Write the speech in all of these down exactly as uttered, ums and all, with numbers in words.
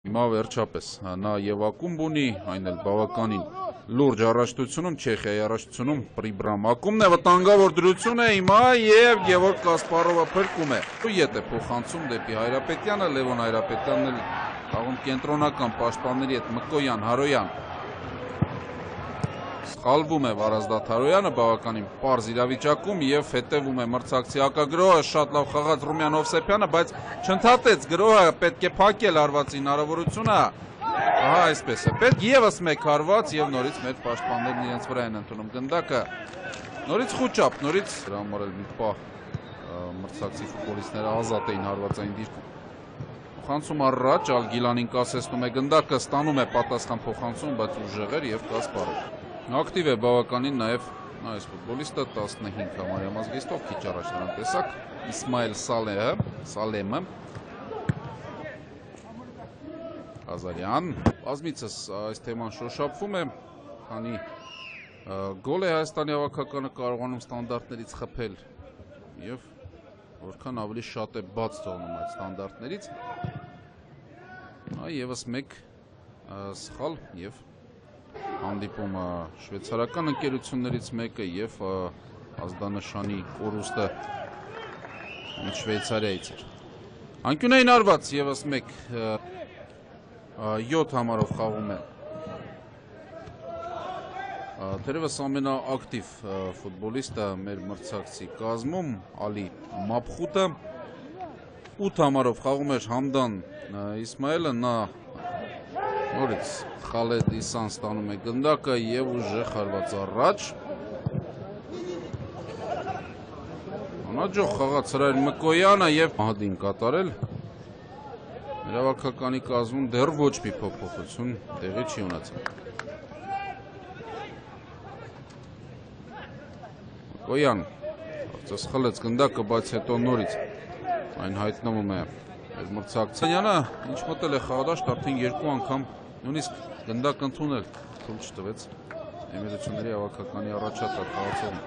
Հիմա վերջապես նա եւ ակումբ ունի, այն էլ բավականին լուրջ առաջնությունում, Չեխիայի առաջնությունում Պրիբրամ ակումբն է, վտանգավոր դրություն է հիմա եւ Գևորգ Կասպարովը փրկում է։ Ետ է փոխանցում դեպի Հայրապետյանը, Լևոն Հայրապետյանն էլ աղում կենտրոնական պաշտպանների հետ Մկոյան, Հարոյան։ Սխալվում է Վարազդատ Հարոյանը բավականին պարզ իրավիճակում եւ հետեւում է մրցակցի հակագրոհը, շատ լավ խաղաց Ռումյան Հովսեփյանը, բայց չընդհատեց գրոհը, պետք է փակել արվածի հնարավորությունը։ Ահա այսպես է։ Պետք եւս մեկ հարված եւ նորից մեր պաշտպաններն իրենց վրա են ընդունում գնդակը։ Նորից խոճապ, նորից հրամարել մի պահ մրցակցի ֆուտբոլիստները ազատ էին հարվածային դիրքում։ Փոխանցում առաջ Ալգիլանին կասեցնում է գնդակը, ստանում է պատասխան փոխանցում, բայց ուժեղ էր եւ Կասպարով։ Ակտիվ է բավականին նաև այս ֆուտբոլիստը տասնհինգ համարյա մազգեստով քիչ առաջ նրան տեսակ Իսմայել Սալեհը, Սալեմը Ազարյան բազմիցս այս թեման շոշափվում է, քանի գոլ է Հայաստանի հավաքականը կարողանում ստանդարտներից խփել եւ որքան ավելի շատ է բաց թողնում այդ ստանդարտներից։ Եվս մեկ սխալ եւ հանդիպումը շվեյցարական ընկերություններից մեկը եւ ազդանշանի կորուստը Շվեյցարիայից էր։ Անկյունային արված եւս մեկ յոթ համարով խաղում է թերևս ամենաակտիվ ֆուտբոլիստը մեր մրցակցի կազմում Ալի Մաբխուտը ութ համարով խաղում էր Համդան Իսմայելը, նա նորից Խալեդ Իսան ստանում է գնդակը եւ ուժեղ հարված առաջ։ Անաջող խաղաց Հրայր Մկոյանը եւ Մահդին կատարել։ Հավաքականի կազմում դեռ ոչ մի փոփոխություն տեղի չի ունեցել։ Մկոյան սխալեց գնդակը, բայց հետո նորից այն հայտնվում է մեր մրցակցությանը, ինչ մտել է խաղադաշտ, արդեն երկու անգամ նույնիսկ գնդակ ընդունել թույլ չտվեց Էմիրությունների հավաքականի առաջատար խաղացողին։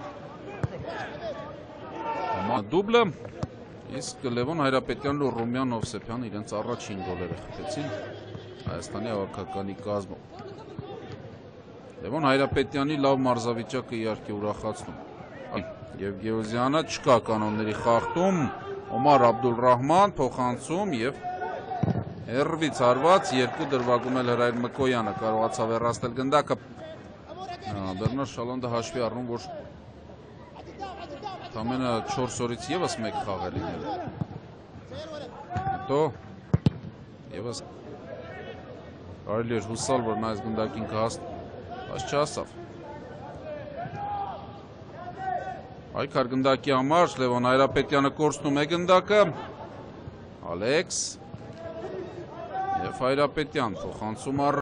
Դուբլը, իսկ Լևոն Հայրապետյանն ու Ռումյան Հովսեփյանը իրենց առաջին գոլերը խփեցին Հայաստանի հավաքականի կազմում։ Լևոն Հայրապետյանի լավ մարզավիճակը իհարկե ուրախացնում։ Եվ Գեոզյանը չկա կանոնների խախտում, Օմար Աբդուլռահման փոխանցում եւ հերվից հարված երկու դրվագում էլ Հրայր Մկոյանը կարողացավ հեռացնել գնդակը։ Բեռնար Շալոնդը հաշվի առնում, որ ամենը չորս օրից եւս մեկ խաղ է լինել։ Հետո եւս կարելի էր հուսալ, որ նա այս գնդակին կհասնի, բայց չհասավ։ Այքար գնդակի համար Լևոն Հայրապետյանը կորցնում է գնդակը, Ալեքս եւ Հայրապետյան փոխանցում